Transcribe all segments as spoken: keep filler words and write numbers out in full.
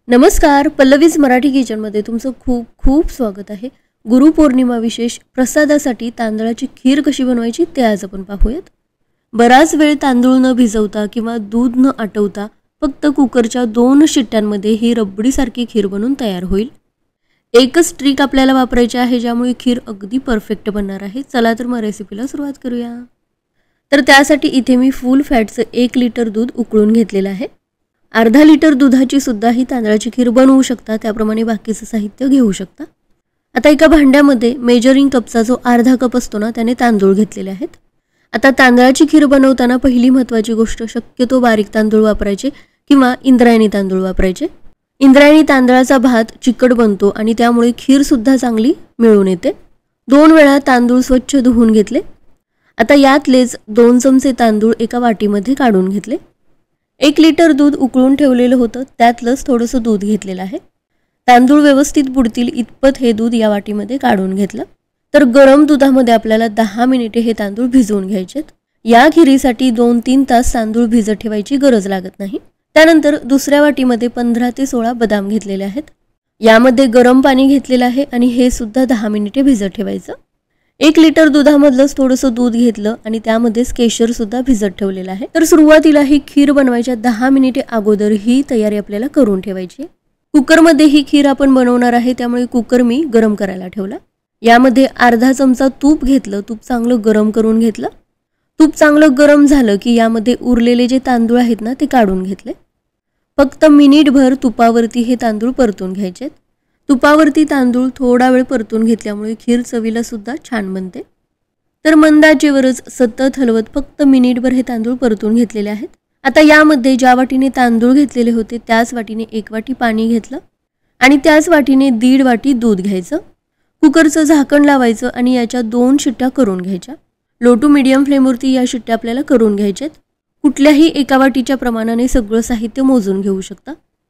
नमस्कार, पल्लवीज मराठी किचनमध्ये तुमचं खूप खूप स्वागत आहे। गुरुपौर्णिमा विशेष प्रसादासाठी तांदळाची खीर कशी बनवायची ते आज आपण पाहूयात। बराच वेळ तांदूळ न भिजवता किंवा दूध न आटवता फक्त कुकरच्या दोन शिट्ट्यांमध्ये ही रबडीसारखी खीर बनून तयार होईल। एकच ट्रिक आपल्याला वापरायची आहे ज्यामुळे खीर अगदी परफेक्ट बनणार आहे। चला तर मग रेसिपीला सुरुवात करूया। तर त्यासाठी इथे मी फुल फॅटचं एक लिटर दूध उकळून घेतलेलं आहे। अर्धा लिटर दुधाची सुद्धा ही तांदळाची खीर बनवू शकता, त्याप्रमाणे बाकीचं साहित्य घेऊ शकता। आता एका भांड्यामध्ये मेजरिंग कपचा जो अर्धा कप असतो ना त्याने तांदूळ घेतलेले आहेत। आता तांदळाची खीर बनवताना पहिली महत्त्वाची गोष्ट शक्यतो बारीक तांदूळ वापरायचे किंवा इंद्रायणी तांदूळ वापरायचे। इंद्रायणी तांदळाचा भात चिकट बनतो आणि त्यामुळे खीर सुद्धा चांगली मिळून येते। दोन वेळा तांदूळ स्वच्छ धुवून घेतले। आता यातलेच दोन चमचे तांदूळ एका वाटीमध्ये काढून घेतले। एक लिटर दूध उकळून ठेवलेलं होतं, त्यातलंच थोडंसं दूध घेतलेलं आहे। तांदूळ व्यवस्थित बुडतील इतपत हे दूध या वाटीमध्ये काढून घेतलं। तर गरम दुधामध्ये आपल्याला दहा मिनिटे हे तांदूळ भिजवून घ्यायचेत। या खिरीसाठी दोन तीन तास तांदूळ भिजत ठेवायची गरज लागत नाही। त्यानंतर दुसऱ्या वाटीमध्ये पंधरा ते सोळा बदाम घेतलेले आहेत। यामध्ये गरम पाणी घेतलेलं आहे आणि हे सुद्धा दहा मिनिटे भिजत ठेवायचं। एक लिटर दुधामधलंच थोडंसं दूध घेतलं आणि त्यामध्येच केशर सुद्धा भिजत ठेवलेलं आहे। तर सुरुवातीला ही खीर बनवायच्या दहा मिनिटे अगोदर ही तयारी आपल्याला करून ठेवायची आहे। कुकरमध्ये ही खीर आपण बनवणार आहे, त्यामुळे कुकर मी गरम करायला ठेवला। यामध्ये अर्धा चमचा तूप घेतलं। तूप चांगलं गरम करून घेतलं। तूप चांगलं गरम झालं की यामध्ये उरलेले जे तांदूळ आहेत ना ते काढून घेतले। फक्त मिनिटभर तुपावरती हे तांदूळ परतून घ्यायचे। तुपावरती तांदूळ थोडा वेळ परतून घेतल्यामुळे खीर चवीला सुद्धा छान बनते। तर मंद आचेवरच सतत हलवत फक्त मिनिटभर हे तांदूळ परतून घेतलेले आहेत। आता यामध्ये ज्या वाटीने तांदूळ घेतलेले होते त्याच वाटीने एक वाटी पाणी घेतलं आणि त्याच वाटीने दीड वाटी दूध घ्यायचं। कुकरचं झाकण लावायचं आणि याच्या दोन शिट्ट्या करून घ्यायच्या। लो टू मीडियम फ्लेमवरती या शिट्ट्या आपल्याला करून घ्यायच्यात। कुठल्याही एका वाटीच्या प्रमाणाने सगळं साहित्य मोजून घेऊ शकता।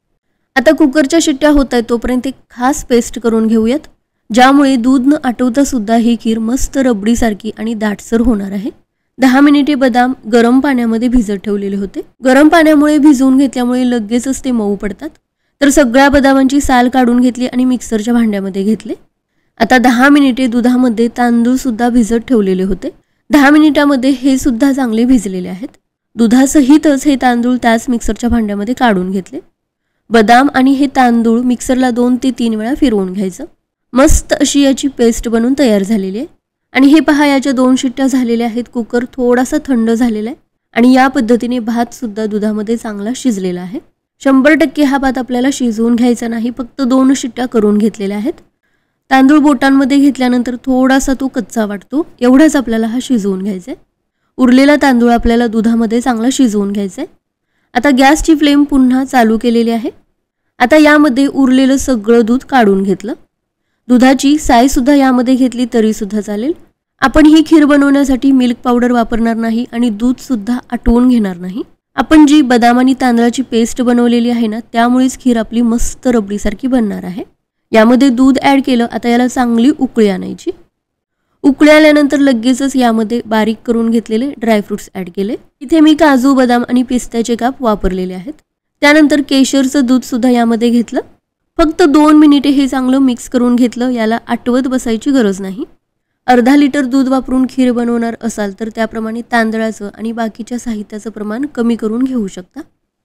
आता कुकरच्या शिट्ट्या होत आहेत तोपर्यंत एक खास पेस्ट करून घेऊयात, ज्यामुळे दूध न आटवता सुद्धा ही खीर मस्त रबडीसारखी आणि दाटसर होणार आहे। दहा मिनिटे बदाम गरम पाण्यामध्ये भिजत ठेवलेले होते। गरम पाण्यामुळे भिजवून घेतल्यामुळे लगेचच ते मऊ पडतात। तर सगळ्या बदामांची साल काढून घेतली आणि मिक्सरच्या भांड्यामध्ये घेतले। आता दहा मिनिटे दुधामध्ये तांदूळ सुद्धा भिजत ठेवलेले होते। दहा मिनिटांमध्ये हे सुद्धा चांगले भिजलेले आहेत। दुधासहितच हे तांदूळ त्याच मिक्सरच्या भांड्यामध्ये काढून घेतले। बदाम आणि हे तांदूळ मिक्सरला दोन ते तीन वेळा फिरवून घ्यायचं। मस्त अशी याची पेस्ट बनून तयार झालेली आहे। आणि हे पहा, याच्या दोन शिट्ट्या झालेल्या आहेत। कुकर थोडासा थंड झालेला आहे आणि या पद्धतीने भात सुद्धा दुधामध्ये चांगला शिजलेला आहे। शंभर टक्के हा भात आपल्याला शिजवून घ्यायचा नाही, फक्त दोन शिट्ट्या करून घेतलेल्या आहेत। तांदूळ बोटांमध्ये घेतल्यानंतर थोडासा तो कच्चा वाटतो, एवढाच आपल्याला हा शिजवून घ्यायचा आहे। उरलेला तांदूळ आपल्याला दुधामध्ये चांगला शिजवून घ्यायचा आहे। आता गॅसची फ्लेम पुन्हा चालू केलेली आहे। आता यामध्ये उरलेलं सगळं दूध काढून घेतलं। दुधाची साय सुद्धा यामध्ये घेतली तरी सुद्धा चालेल। आपण ही खीर बनवण्यासाठी मिल्क पावडर वापरणार नाही आणि दूध सुद्धा आटवून घेणार नाही। आपण जी बदाम आणि तांदळाची पेस्ट बनवलेली आहे ना त्यामुळेच खीर आपली मस्त रबडीसारखी बनणार आहे। यामध्ये दूध ॲड केलं। आता याला चांगली उकळी आणायची। उकळी आल्यानंतर लगेचच यामध्ये बारीक करून घेतलेले ड्रायफ्रुट्स ॲड केले। इथे मी काजू, बदाम आणि पिस्त्याचे काप वापरलेले आहेत। त्यानंतर केशरचं दूध सुद्धा यामध्ये घेतलं। फक्त दोन मिनिटे हे चांगलं मिक्स करून घेतलं। याला आटवत बसायची गरज नाही। अर्धा लिटर दूध वापरून खीर बनवणार असाल तर त्याप्रमाणे तांदळाचं आणि बाकीच्या साहित्याचं प्रमाण कमी करून घेऊ शकता।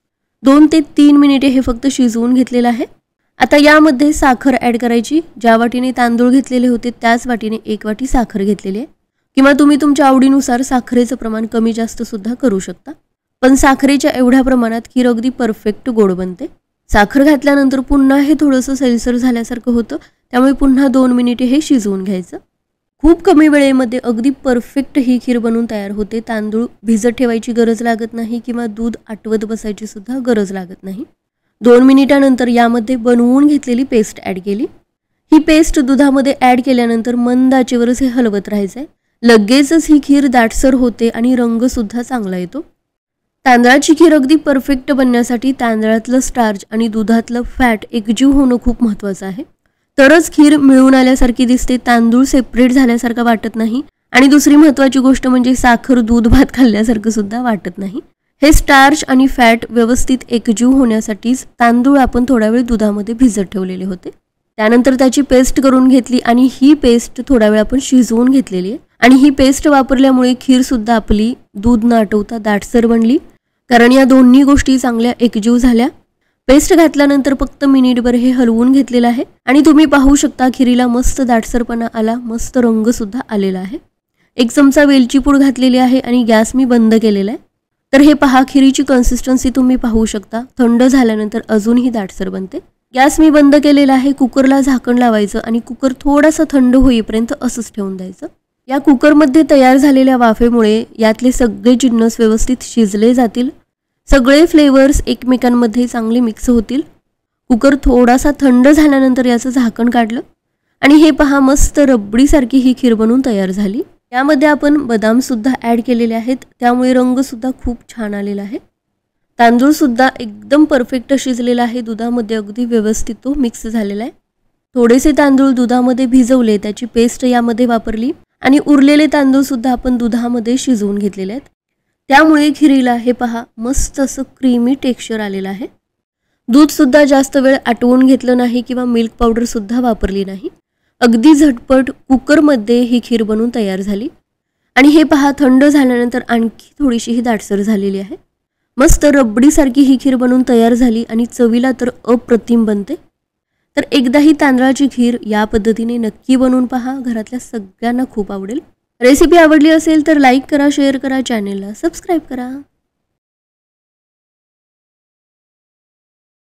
दोन ते तीन मिनिटे हे फक्त शिजवून घेतलेलं आहे। आता यामध्ये साखर ॲड करायची। ज्या वाटीने तांदूळ घेतलेले होते त्याच वाटीने एक वाटी साखर घेतलेली आहे, किंवा तुम्ही तुमच्या आवडीनुसार साखरेचं प्रमाण कमी जास्त सुद्धा करू शकता। पण साखरेच्या एवढ्या प्रमाणात खीर अगदी परफेक्ट गोड बनते। साखर घातल्यानंतर पुन्हा हे थोडंसं सैलसर झाल्यासारखं होतं, त्यामुळे पुन्हा दोन मिनिटे हे शिजवून घ्यायचं। खूप कमी वेळेमध्ये अगदी परफेक्ट ही खीर बनवून तयार होते। तांदूळ भिजत ठेवायची गरज लागत नाही किंवा दूध आटवत बसायची सुद्धा गरज लागत नाही। दोन मिनिटानंतर यामध्ये बनवून घेतलेली पेस्ट ॲड केली। ही पेस्ट दुधामध्ये ॲड केल्यानंतर मंद आचेवरच हे हलवत राहायचं आहे। लगेचच ही खीर दाटसर होते आणि रंग सुद्धा चांगला येतो। तांदळाची खीर अगदी परफेक्ट बनण्यासाठी तांदळातलं स्टार्च आणि दुधातलं फॅट एकजीव होणं खूप महत्त्वाचं आहे, तरच खीर मिळून आल्यासारखी दिसते। तांदूळ सेपरेट झाल्यासारखं वाटत नाही आणि दुसरी महत्त्वाची गोष्ट म्हणजे साखर दूध भात खाल्ल्यासारखं सुद्धा वाटत नाही। हे स्टार्च आणि फॅट व्यवस्थित एकजीव होण्यासाठीच तांदूळ आपण थोडा वेळ दुधामध्ये भिजत ठेवलेले होते. त्यानंतर त्याची पेस्ट करून घेतली आणि ही पेस्ट थोडा वेळ आपण शिजवून घेतलेली आहे. आणि ही पेस्ट वापरल्यामुळे खीर सुद्धा आपली दूध न आटवता दाटसर बनली, कारण या दोन्ही गोष्टी चांगल्या एकजीव झाल्या. पेस्ट घातल्यानंतर फक्त मिनिटभर हे हलवून घेतलेलं आहे आणि तुम्ही पाहू शकता खिरीला मस्त दाटसरपणा आला, मस्त रंग सुद्धा आलेला आहे. एक चमचा वेलची पूड घातलेली आहे आणि गॅस मी बंद केलेला आहे. तर हे पहा, खिरीची कन्सिस्टन्सी तुम्ही पाहू शकता. थंड झाल्यानंतर अजूनही दाटसर बनते. गॅस मी बंद केलेला आहे. कुकरला झाकण लावायचं आणि कुकर थोडासा थंड होईपर्यंत असंच ठेवून द्यायचं. या कुकरमध्ये तयार झालेल्या वाफेमुळे यातले सगळे जिन्नस व्यवस्थित शिजले जातील, सगळे फ्लेवर्स एकमेकांमध्ये चांगले मिक्स होतील. कुकर थोडासा थंड झाल्यानंतर याचं झाकण काढलं आणि हे पहा, मस्त रबडीसारखी ही खीर बनवून तयार झाली. यामध्ये आपण बदाम सुद्धा ॲड केलेले आहेत, त्यामुळे रंग सुद्धा खूप छान आलेला आहे. तांदूळ सुद्धा एकदम परफेक्ट शिजलेला आहे, दुधामध्ये अगदी व्यवस्थित तो मिक्स झालेला आहे. थोडेसे तांदूळ दुधामध्ये भिजवले, त्याची पेस्ट यामध्ये वापरली आणि उरलेले तांदूळ सुद्धा आपण दुधामध्ये शिजवून घेतलेले आहेत. त्यामुळे खिरीला हे पहा, मस्त असं क्रीमी टेक्स्चर आलेलं आहे. दूध सुद्धा जास्त वेळ आटवून घेतलं नाही किंवा मिल्क पावडर सुद्धा वापरली नाही. अगदी झटपट कुकरमध्ये ही खीर बनवून तयार झाली आणि हे पहा, थंड झाल्यानंतर आणखी थोडीशी ही दाटसर झालेली आहे. मस्त रबडीसारखी ही खीर बनवून तयार झाली आणि चवीला तर अप्रतिम बनते. तर एकदा ही तांदळाची खीर या पद्धतीने नक्की बनवून पहा, घरातल्या सगळ्यांना खूप आवडेल. रेसिपी आवडली असेल तर लाईक करा, शेअर करा, चॅनेलला सबस्क्राईब करा.